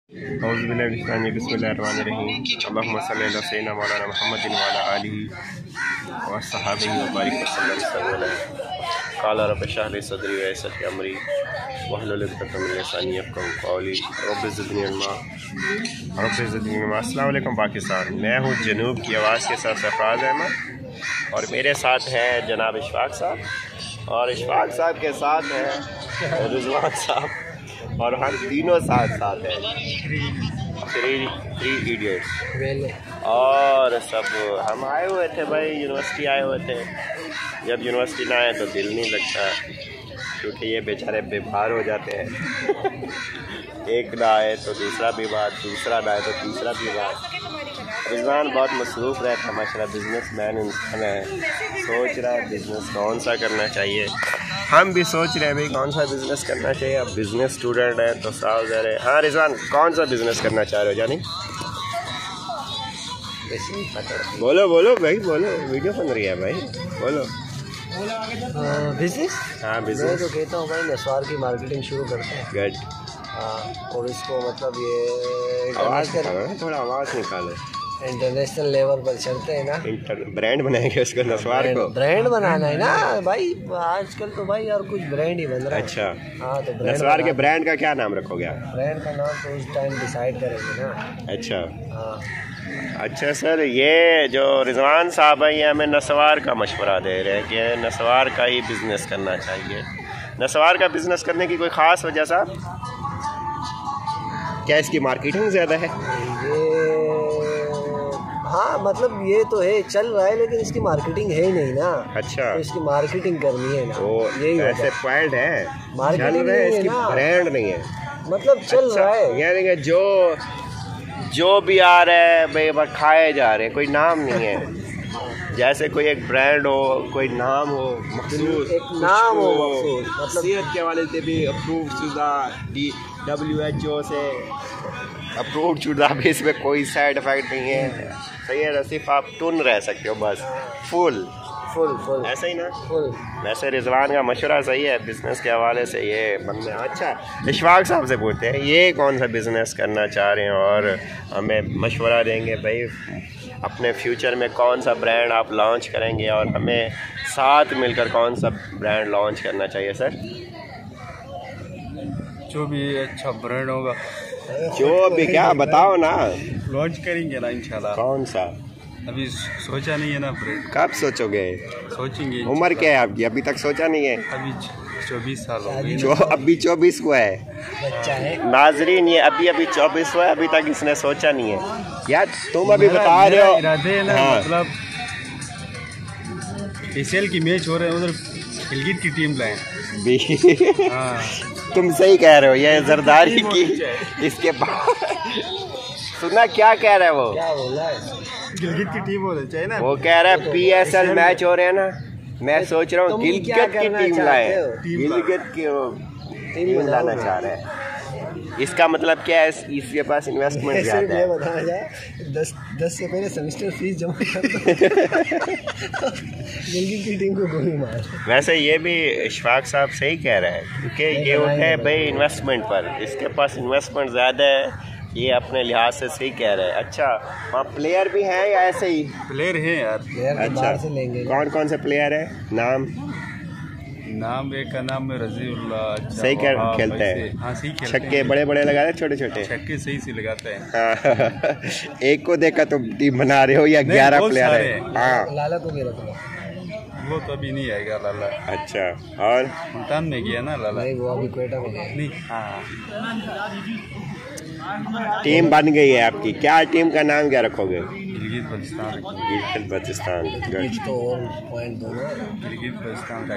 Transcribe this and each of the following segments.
बिस्मिल्लाहिर्रहमानिर्रहीम अल्लाहुम्मा सल्ली अला सय्यिदिना मौलाना मुहम्मदिन व अला आलिहि व अस्हाबिहि व बारिक वसल्लम। क़ाला रब्बि इश्रह ली सदरी व यस्सिर ली अमरी वहलुल उक़दतम मिन लिसानी यफ़क़हू क़ौली रब्बि ज़िदनी इल्मा। अस्सलामु अलैकुम पाकिस्तान। मैं हूँ जनूब की आवाज़ के साथ सरफराज अहमद और मेरे साथ है जनाब इशफाक साहब और इशफाक साहब के साथ है रिजवान साहब और हम तीनों साथ साथ हैं थ्री इडियट्स। और सब हम आए हुए थे भाई, यूनिवर्सिटी आए हुए थे। जब यूनिवर्सिटी ना आए तो दिल नहीं लगता क्योंकि ये बेचारे बीमार हो जाते हैं। एक ना आए तो दूसरा बीमार, दूसरा ना आए तो तीसरा बीमार। रिजवान बहुत मसरूफ़ रहता है माशाल्लाह, बिजनेसमैन इंसान है। सोच रहा है बिज़नेस कौन सा करना चाहिए। हम भी सोच रहे हैं भाई कौन सा बिज़नेस करना चाहिए। अब बिज़नेस स्टूडेंट है तो साल दे रहे। हाँ रिजवान, कौन सा बिज़नेस करना चाह रहे हो जानी? बोलो बोलो भाई बोलो, वीडियो बन रही है भाई, बोलो। बिज़नेस? हाँ बिज़नेस। मैं तो कहता हूँ भाई नस्वार की मार्केटिंग शुरू करते हैं। गुड। हाँ, और इसको मतलब ये आवाज़ थोड़ा आवाज़ निकालो। इंटरनेशनल लेवल पर चलते हैं ना। ब्रांड बनाएंगे उसको, नस्वार को ब्रांड बनाना है ना भाई। आजकल तो भाई और कुछ ब्रांड ही बन रहा है। अच्छा हाँ, तो नस्वार के ब्रांड का क्या नाम रखोगे आप? ब्रांड का नाम तो उस टाइम डिसाइड करेंगे ना। अच्छा हाँ। अच्छा सर, ये जो रिजवान साहब है ये हमें नस्वार का मशवरा दे रहे हैं कि नस्वार का ही बिज़नेस करना चाहिए। नस्वार का बिज़नेस करने की कोई ख़ास वजह साहब? क्या इसकी मार्केटिंग ज़्यादा है? ये हाँ मतलब ये तो है, चल रहा है, लेकिन इसकी मार्केटिंग है ही नहीं ना। अच्छा, तो इसकी मार्केटिंग करनी है ना। यही ऐसे पॉइंट है, मार्केटिंग है इसकी ब्रांड नहीं है, मतलब चल रहा है। यानी कि जो भी आ रहा है भाई बस खाए जा रहे हैं, कोई नाम नहीं है। जैसे कोई एक ब्रांड हो, कोई नाम हो मखसूस, एक नाम हो मखसूस, मतलब सेहत के हवाले से भी अप्रूव शुदा, WHO से अप्रूव शुदा भी, इसमें कोई साइड इफेक्ट नहीं है। सही है, सिर्फ आप टुन रह सकते हो बस, फुल ऐसा ही ना। वैसे रिजवान का मशवरा सही है बिज़नेस के हवाले से, ये बंदे। अच्छा इशफाक साहब से पूछते हैं ये कौन सा बिज़नेस करना चाह रहे हैं और हमें मशवरा देंगे भाई अपने फ्यूचर में कौन सा ब्रांड आप लॉन्च करेंगे और हमें साथ मिलकर कौन सा ब्रांड लॉन्च करना चाहिए सर? जो भी अच्छा ब्रांड होगा, जो भी क्या बताओ ना, लॉन्च करेंगे ना इंशाल्लाह। कौन सा अभी सोचा नहीं है ना ब्रांड। कब सोचोगे? सोचेंगे। उम्र क्या है आपकी? अभी तक सोचा नहीं है? अभी 24 साल हो गए। अभी 24 हुआ है बच्चा है नाजरीन, ये अभी 24 हुआ है, अभी तक इसने सोचा नहीं है यार। तुम अभी बता रहे हो इरादे ना, हाँ। मतलब ACL की मैच हो रहे हैं, उधर गिलगित की टीम लाए। हाँ। तुम सही कह रहे हो, ये जरदारी की इसके बाद सुना क्या कह रहा है वो? क्या बोला है? गिलगित की टीम होनी चाहिए ना। वो कह रहा है PSL मैच हो रहे हैं ना, मैं सोच रहा हूँ गिलगित की टीम लाए, गिलगित की टीम लाना चाह रहे हैं। इसका मतलब क्या है? इसके पास इन्वेस्टमेंट ज़्यादा है। बताया जाए 10 से पहले सेमेस्टर फीस जमा कर दो। गिलगित की टीम को गोली मार। वैसे ये भी इशफाक साहब सही कह रहे हैं क्योंकि ये होता है भाई इन्वेस्टमेंट पर, इसके पास इन्वेस्टमेंट ज़्यादा है, ये अपने लिहाज से सही कह रहे हैं। अच्छा वहाँ प्लेयर भी हैं या ऐसे ही? प्लेयर है यार। अच्छा से लेंगे। कौन से प्लेयर है? नाम एक का नाम है रजीउल्लाह। अच्छा, सही खेलते हैं। हाँ सही खेलते हैं। छक्के बड़े लगाते हैं, छोटे छक्के सही से लगाते हैं। हाँ। एक को देखा तो टीम बना रहे हो या 11 प्लेयर है? हाँ लाला को भी रख लो। वो तो अभी नहीं आएगा लाला। अच्छा और मुल्तान में गया ना लाला? नहीं, वो अभी क्वेटा में गया नहीं। हाँ टीम बन गई है आपकी, क्या टीम का नाम क्या रखोगे? गिलगित बल्तिस्तान। गिलगित बल्तिस्तान। तो पॉइंट दो ना। गिलगित बल्तिस्तान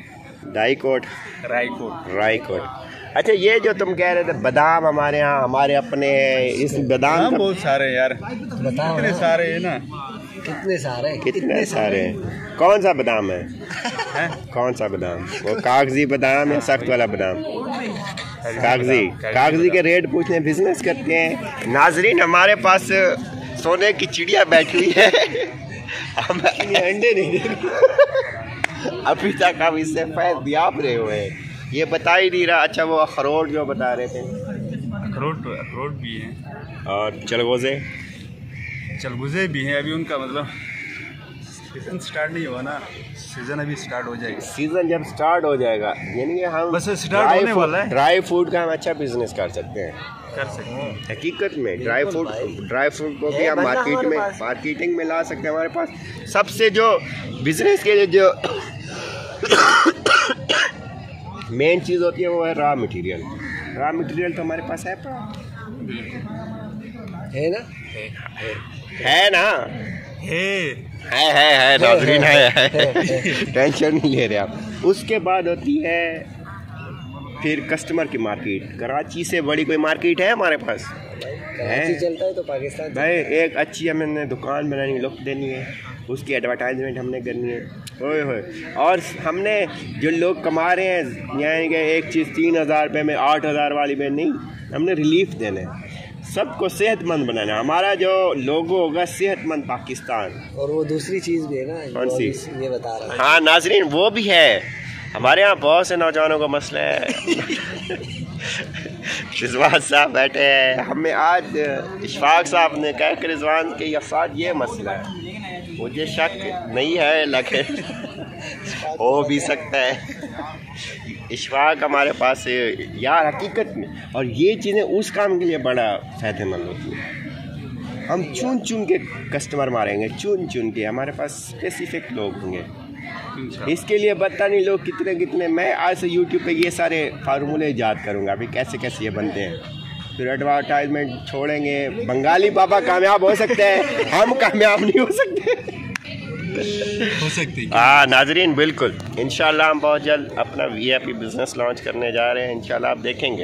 रायकोट। अच्छा ये जो तुम कह रहे थे बादाम हमारे यहाँ, हमारे अपने इस बादाम बहुत सारे यार, बताओ कितने सारे है ना। कितने सारे हैं? कौन सा बादाम है? कौन सा बादाम? वो कागजी बादाम या सख्त वाला बादाम? कागजी के रेट पूछने बिजनेस करते हैं। नाजरीन हमारे पास सोने की चिड़िया बैठी हुई है, हम अंडे नहीं दे अभी तक हम इससे फैद दियाप रहे हुए हैं, ये बता ही नहीं रहा। अच्छा वो अखरोट जो बता रहे थे, अखरोट भी हैं और चलगोज़े भी हैं। अभी उनका मतलब सीज़न स्टार्ट नहीं हुआ ना, सीज़न अभी स्टार्ट हो जाएगा। सीज़न जब स्टार्ट हो जाएगा यानी कि हम बस स्टार्ट होने वाला है। ड्राई फ्रूट का हम अच्छा बिजनेस कर सकते हैं हकीकत में। ड्राई फ्रूट को भी हम मार्केटिंग में ला सकते हैं। हमारे पास सबसे जो बिजनेस के लिए जो मेन चीज़ होती है वो है रॉ मटेरियल। तो हमारे पास है ना है नाज़रीन है टेंशन नहीं ले रहे आप। उसके बाद होती है फिर कस्टमर की मार्केट। कराची से बड़ी कोई मार्केट है हमारे पास? कराची चलता है तो पाकिस्तान भाई एक अच्छी हमने दुकान बनानी, लुक देनी है, उसकी एडवर्टाइजमेंट हमने करनी है। ओए होए, और हमने जो लोग कमा रहे हैं यानी कि एक चीज़ 3,000 रुपये में 8,000 वाली में नहीं, हमने रिलीफ देना है, सबको सेहतमंद बनाना। हमारा जो लोगो होगा सेहतमंद पाकिस्तान। और वो दूसरी चीज़ भी है ना, कौन सी? ये बता रहा है। हाँ नाजरीन, वो भी है। हमारे यहाँ बहुत से नौजवानों का मसला है रिजवान साहब बैठे हैं, हमें आज इशफाक साहब ने कहा कि रिजवान के साथ ये मसला है। मुझे शक नहीं है लेकिन हो भी सकता है। इशफाक हमारे पास यार हकीकत में, और ये चीज़ें उस काम के लिए बड़ा फ़ायदेमंद होती हैं। हम चुन के कस्टमर मारेंगे, चुन के हमारे पास स्पेसिफिक लोग होंगे। इसके लिए पता नहीं लोग कितने मैं आज से यूट्यूब पे ये सारे फार्मूले ईजाद करूँगा अभी कैसे ये बनते हैं। फिर एडवर्टाइजमेंट छोड़ेंगे। बंगाली बाबा कामयाब हो सकते हैं, हम कामयाब नहीं हो सकते। हाँ नाजरीन, बिल्कुल इंशाल्लाह हम बहुत जल्द अपना VIP बिज़नेस लॉन्च करने जा रहे हैं। इंशाल्लाह आप देखेंगे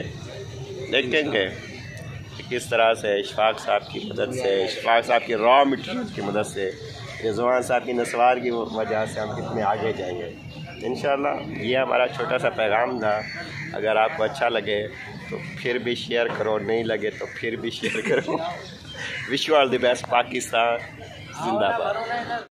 किस तरह से इशफाक साहब की मदद से, इशफाक साहब की रॉ मटेरियल की मदद से, रिजवान साहब की नस्वार की वजह से हम कितने आगे जाएंगे इंशाल्लाह। ये हमारा छोटा सा पैगाम था। अगर आपको अच्छा लगे तो फिर भी शेयर करो, नहीं लगे तो फिर भी शेयर करो। Wish you all the best. Pakistan जिंदाबाद।